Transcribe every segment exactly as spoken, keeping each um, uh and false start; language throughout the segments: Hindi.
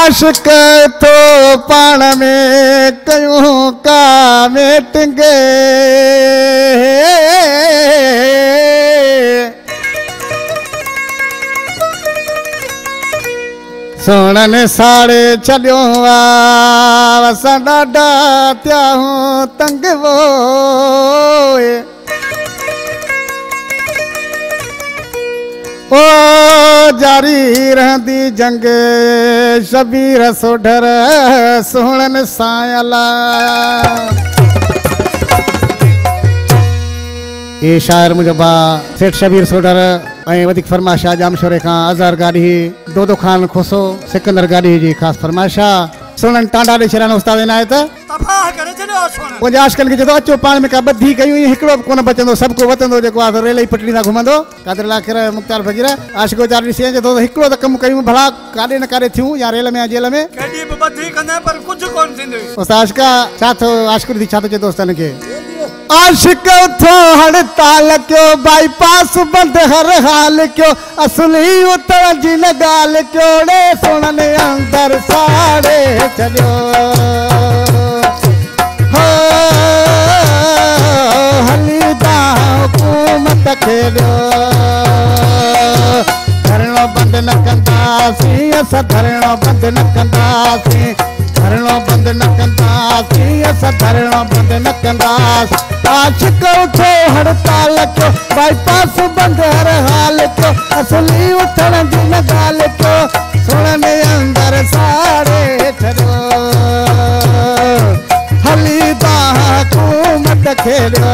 आशिक तो पाण में कयूं का मीटिंग सोनन साड़े छॾियो आ असां ॾाढा थिया हूं तंग वो ओ जारी रहंदी जंग शबीर सोढर सोहणन सायला ये शायर मुझे बा सेठ शबीर सोढर ऐं वधीक फरमाइश आहे जामशोरे खां अज़हर गाड़ी दो दो खान खोसो सिकंदर गाड़ी जी ख़ासि फरमाइश आहे सोनन टांडा ॾेई छॾिया उस्ताद इनायत मुंहिंजे आशिकनि खे चवंदो अचो पाण में का ॿधी कयूं हिकिड़ो बि कोन बचंदो सभु को वतंदो जेको आहे रेल जी पटड़ी सां घुमंदो कादर आख़िर मुख़्तार फकीर आशिको चार ॾिसी चवंदो हिकिड़ो त कमु कयूं भला काॾे न काॾे थियूं या रेल में या जेल में उस्ताद आशिका छा थियो आशिक थी छा थो चए दोस्तनि खे आशिक उथो हड़ताल क्यों बाईपास बंद हर हाल क्यों असली उतर जी न गाल क्यों रे सोनन अंदर साड़े छॾियो हो हली ता हुकूमत खे ॾियो धरणो बंद न कंदासीं असां धरणो बंद न कंदासीं धरणो बंद न कंदासीं असां धरणो बंद न कंदासीं आशिक उठो हड़ताल क्यों बाईपास बंद हर हाल क्यों असली उथण जी न ॻाल्हि क्यों सोनन अंदर साड़े छॾियो हली ता हुकूमत खे ॾियो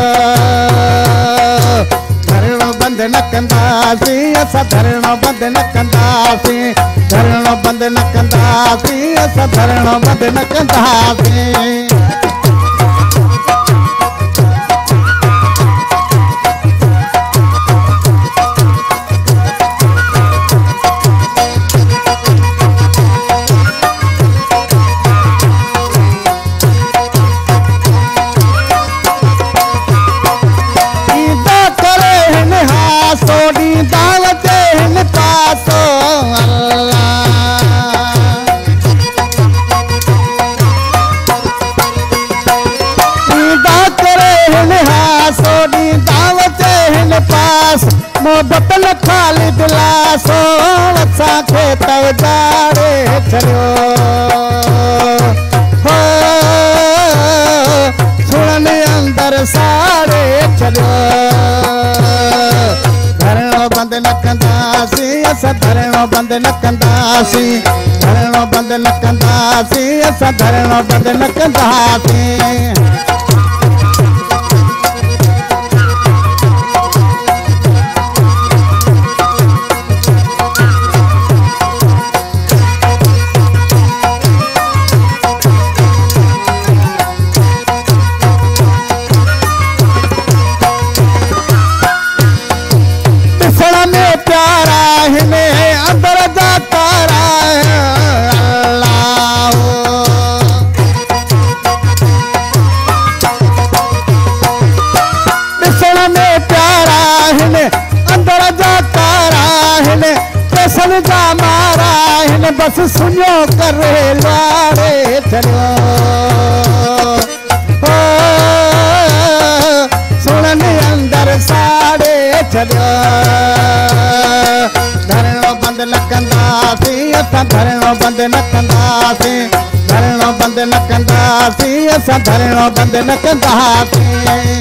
धरणो बंद न कंदासीं असां धरणो बंद न कंदासीं धरणो बंद न कंदासीं असां धरणो बंद न कंदासीं मोहब्बत न खाली दिलासो असांखे तवजारे छॾियो हो सोनन अंदर साड़े छॾियो धरणो बंद न कंदासीं असां धरणो बंद न कंदासीं धरणो बंद न कंदासीं असां धरणो बंद न कंदासीं बस सुनियो करे लारे छॾियो हो सोनन अंदर साड़े छॾियो धरणो बंद न कंदासीं असां धरणो बंद न कंदासीं धरणो बंद न कंदासीं असां धरणो बंद न कंदासीं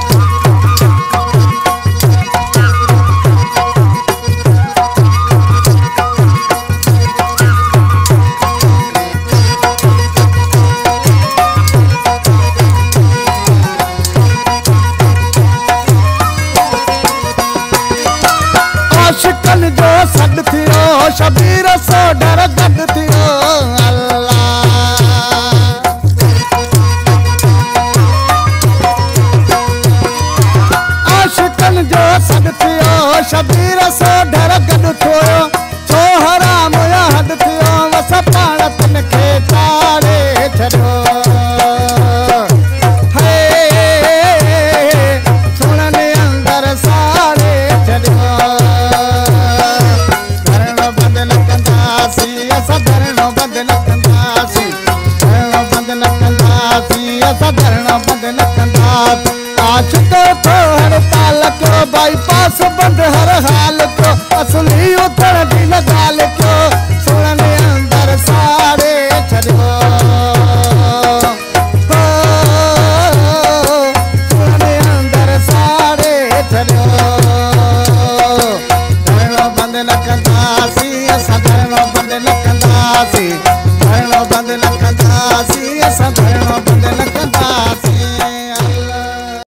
शबीर सोढर गॾु थियो आशिकनि जो सॾु थियो शबीर सोढर गॾु थियो छो हराम या हॾ थियो वस पाण तिन खे चाढ़े छॾियो सोनन अंदर साड़े छॾियो धरणो बंद न बंद हर हाल क्यों असली उतर दिन गाल क्यों सुनने अंदर सारे चलो सुनने अंदर सारे चलो धरणो बंद न कंदासी असां धरणो बंद न कंदासी धरणो बंद न कंदासी असां धरणो बंद न